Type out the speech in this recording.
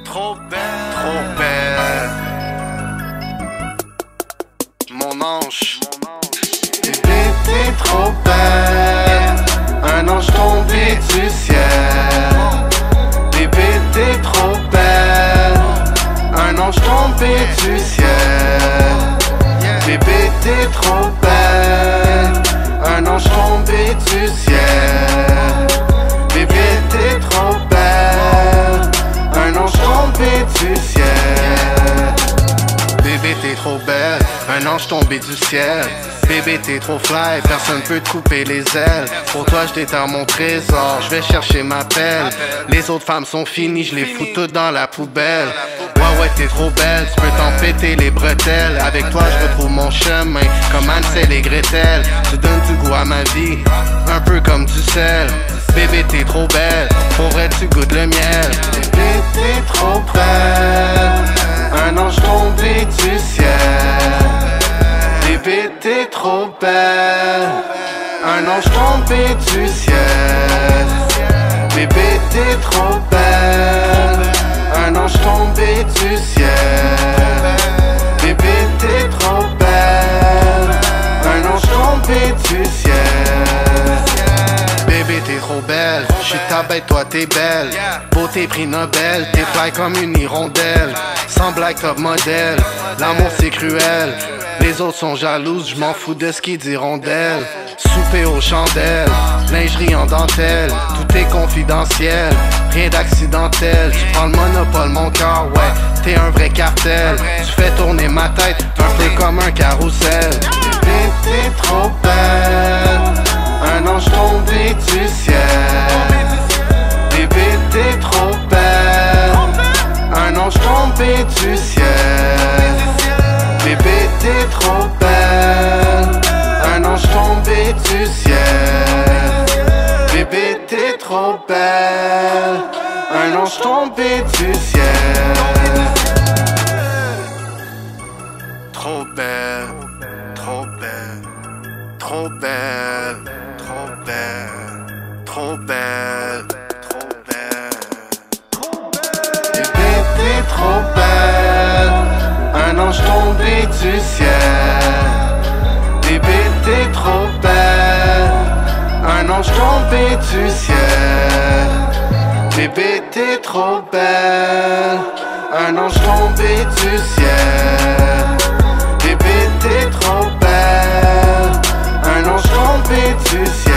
trop belle, trop belle. Mon ange. Bébé, t'es trop belle. Un ange tombé du ciel. Bébé, t'es trop belle. Un ange tombé du ciel. Bébé, t'es trop belle. Un ange tombé du ciel. Bébé, t'es trop belle. Un ange tombé du ciel. Bébé, t'es trop belle. Un ange tombé du ciel. Bébé, t'es trop fly, personne peut te couper les ailes. Pour toi, je déterre mon trésor, je vais chercher ma pelle. Les autres femmes sont finies, je les fous toutes dans la poubelle. Ouais, t'es trop belle, tu peux t'en péter les bretelles. Avec toi, je retrouve mon chemin, comme Hansel et Gretel. Tu donnes du goût à ma vie, un peu comme du sel. Bébé, t'es trop belle, pour vrai, tu goûtes le miel. Bébé, t'es trop belle, un ange tombé du ciel. Bébé, t'es trop belle, un ange tombé du ciel. Bébé, t'es trop belle, un ange tombé du ciel. Bébé, t'es trop belle, un ange tombé du ciel. Bébé, t'es trop belle, j'suis ta bête, toi t'es belle. Beauté prix Nobel, t'es fly comme une hirondelle. Sans blague top modèle, l'amour c'est cruel. Les autres sont jalouses, j'm'en fous de ce qu'ils diront d'elle. Souper aux chandelles, lingerie en dentelle. Tout est confidentiel, rien d'accidentel. Tu prends le monopole, mon cœur, ouais, t'es un vrai cartel. Tu fais tourner ma tête, un peu comme un carrousel. Bébé, t'es trop belle, un ange tombé du ciel. Bébé, t'es trop belle, un ange tombé du ciel. Bébé, t'es trop belle, un ange tombé du ciel. Bébé, t'es trop belle, un ange tombé du ciel. Trop belle, trop belle, trop belle, trop belle, trop belle, trop belle. Bébé, t'es trop belle, un ange tombé du ciel. Bébé, t'es trop belle, un ange tombé du ciel. Bébé, t'es trop belle, un ange tombé du ciel. Bébé, t'es trop belle, un ange tombé du ciel.